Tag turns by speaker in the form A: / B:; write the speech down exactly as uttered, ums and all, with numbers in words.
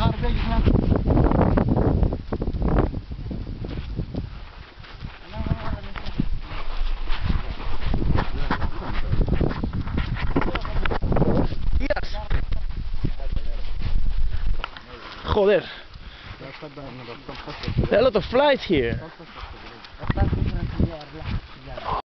A: haar een beetje gaan.
B: Yes. Joder. There are a lot of flies here.